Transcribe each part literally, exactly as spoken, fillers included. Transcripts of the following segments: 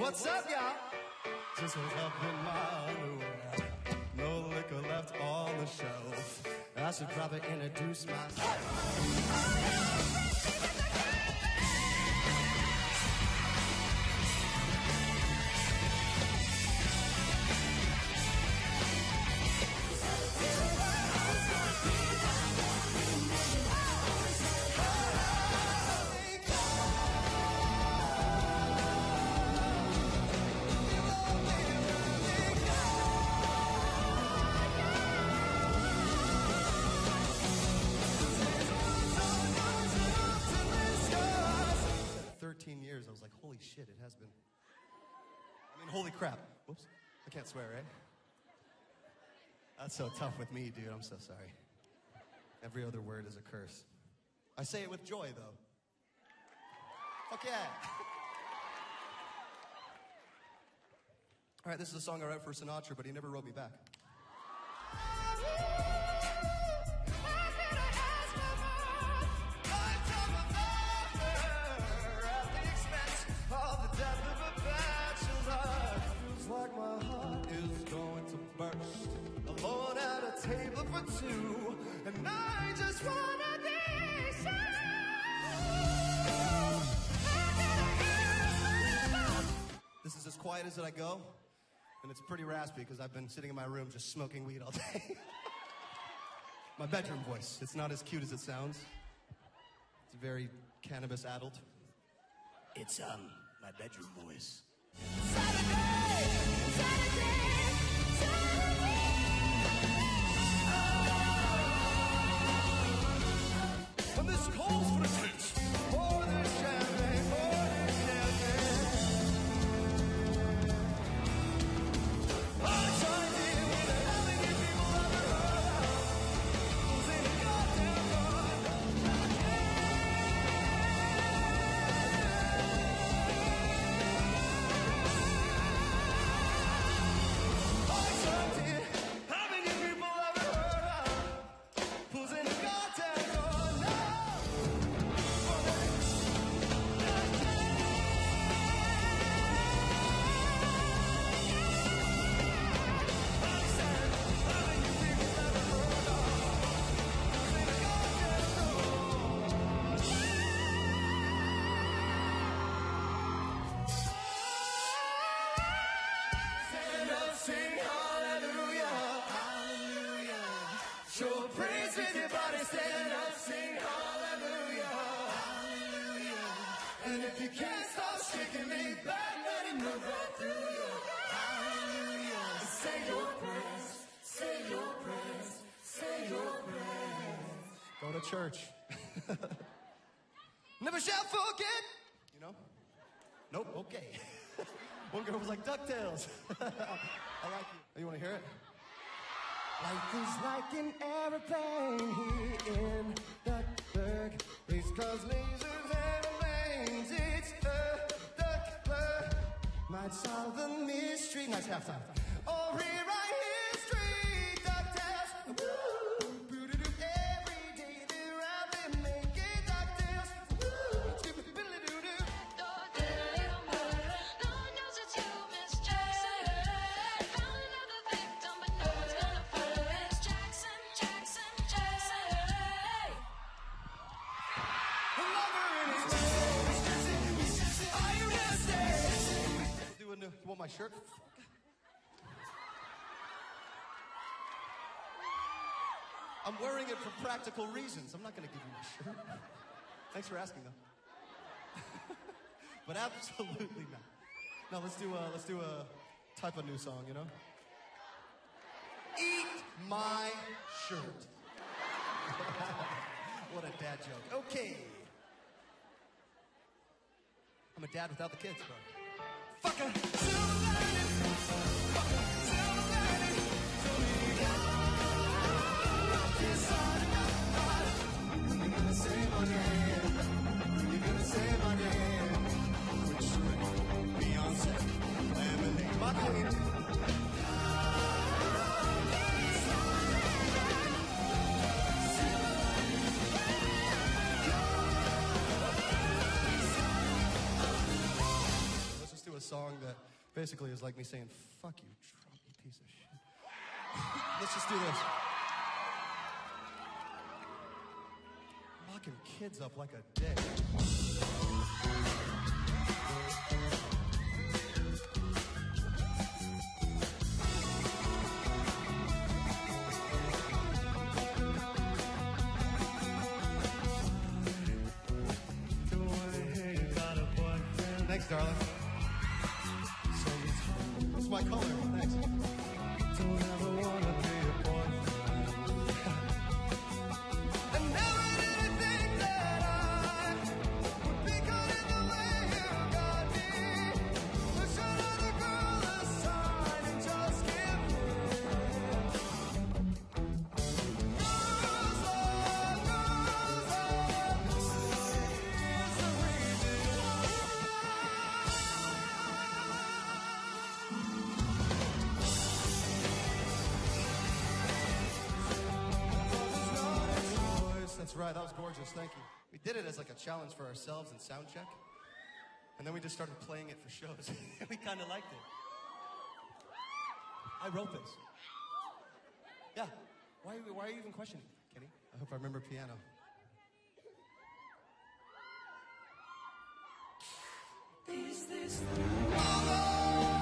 what's up, y'all? Just woke up in my underwear. No liquor left on the shelf. I should probably introduce myself. thirteen years, I was like, holy shit, it has been. I mean, holy crap. Whoops. I can't swear, right? That's so tough with me, dude. I'm so sorry. Every other word is a curse. I say it with joy, though. Fuck yeah. All right, this is a song I wrote for Sinatra, but he never wrote me back. Like my heart is going to burst, alone at a table for two, and I just wanna be so. This is as quiet as I go, and it's pretty raspy because I've been sitting in my room just smoking weed all day. My bedroom voice. It's not as cute as it sounds. It's very cannabis-addled. It's um my bedroom voice. And this calls for the tits. Pour the champagne, pour the champagne. I'm trying to deal with it. How many people have ever heard of? Who's in a goddamn gun? I'm trying to deal. How many people have ever heard of? Who's in a goddamn gun? And if you can't stop shaking me back, let it move right through you. Hallelujah. Say your prayers, say your prayers, say your prayers. Go to church. Never shall forget. You know? Nope, okay. One girl was like, DuckTales. I like you. Oh, you want to hear it? Life is like an aeroplane here in Duckburg. Race cars, lasers, airplanes. It's the Duckburg. Might solve the mystery. Nice half time. Or rewrite history. DuckTales. Woo! Boo-doo-doo. Every day they're out there making DuckTales. Woo! Stupid-biddly-doo-doo. Lord knows it's you, Miss Jackson. Found another victim, but no one's gonna follow Miss Jackson, Jackson, Jackson. Lover in his nose. Are you gonna stay? Do a new, you want my shirt? I'm wearing it for practical reasons. I'm not gonna give you my shirt. Thanks for asking, though. But absolutely not. No, let's do a, let's do a type of new song, you know? Eat my shirt. What a dad joke. Okay. I'm a dad without the kids, bro. Fucker. Silver lining. Fucker. Silver lining. So we got this side of my heart. You're gonna say my name. You're gonna say my name. Which Beyonce. Lemonade. My queen. Let's just do a song song that basically is like me saying, fuck you, Trump, you piece of shit. Let's just do this. Locking kids up like a dick. Thanks, darling. What's my color? Thanks. Don't ever wanna be a boyfriend. I never did think that I would be good in the way you got me. Push another girl aside and just give in. Girls are, girls are, this is the reason why. That's right, that was gorgeous, thank you. We did it as like a challenge for ourselves in sound check. And then we just started playing it for shows. We kind of liked it. I wrote this. Yeah. Why, why are you even questioning, Kenny? I hope I remember piano. Is this the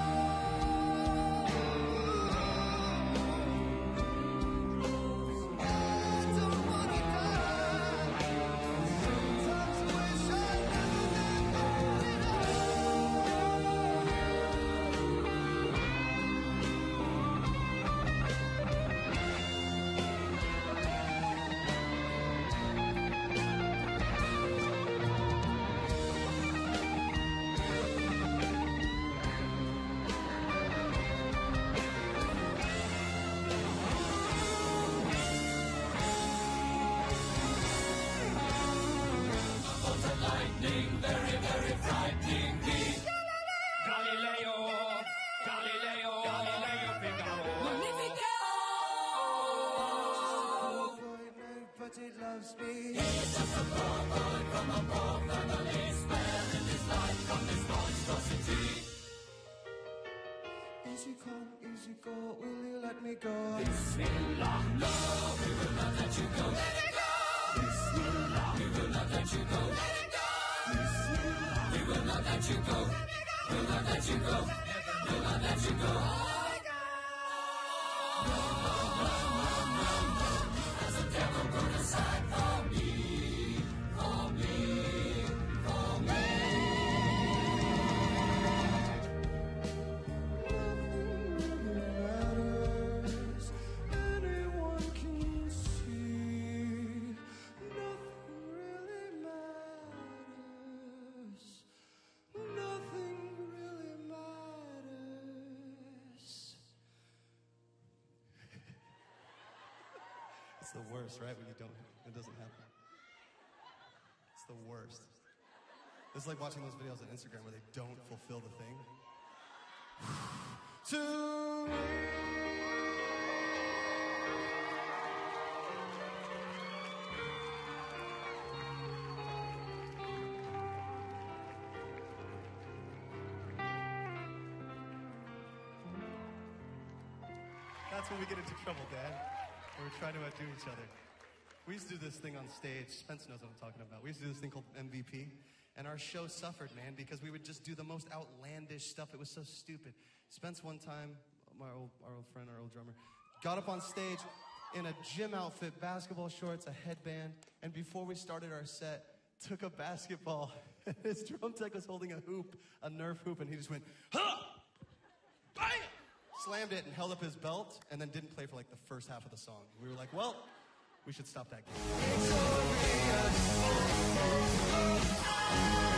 Easy come, easy go, will you let me go? Bismillah, no, we will not let you go. Let it go! Bismillah, we will not let you go. Let it go! Bismillah, we will not let you go. We'll not let you go. We'll not let you go. No, no, no, no, no, no. There's a devil put aside for me, for me, for me. It's the worst, right? When you don't, it doesn't happen. It's the worst. It's like watching those videos on Instagram where they don't fulfill the thing. To me. That's when we get into trouble, Dad. We're trying to outdo each other. We used to do this thing on stage. Spence knows what I'm talking about. We used to do this thing called M V P. And our show suffered, man, because we would just do the most outlandish stuff. It was so stupid. Spence one time, my old, our old friend, our old drummer, got up on stage in a gym outfit, basketball shorts, a headband, and before we started our set, took a basketball. His drum tech was holding a hoop, a Nerf hoop, and he just went, huh! Bam! Slammed it and held up his belt, and then didn't play for like the first half of the song. We were like, well, we should stop that game.